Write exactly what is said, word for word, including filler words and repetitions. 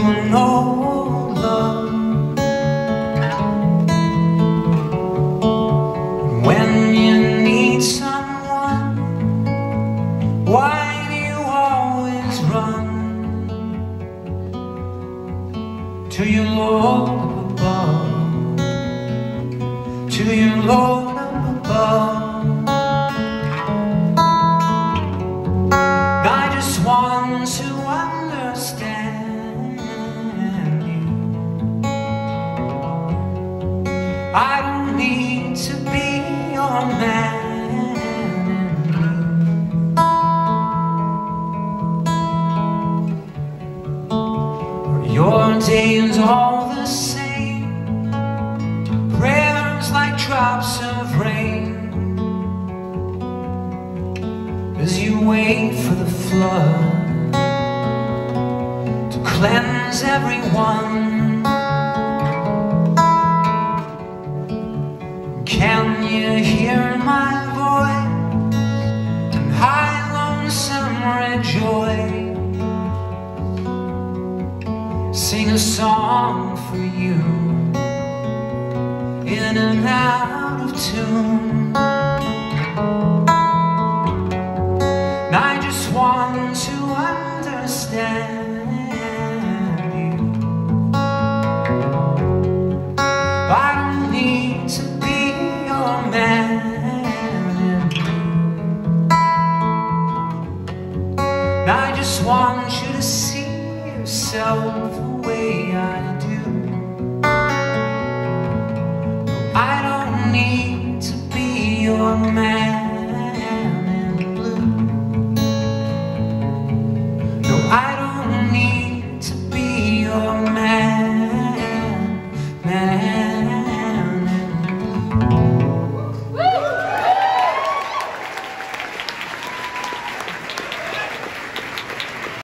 know love. When you need someone, why do you always run to your Lord above, to your Lord above? I just want to understand you. I don't need to be your man. Your days all the same, prayers like drops of rain, as you wait for the flood to cleanse everyone. Can you hear my voice and high lonesome rejoice? Sing a song for you in and out of tune. I just want to understand you. I don't need to be your man. I just want you to see yourself the way I do. I don't need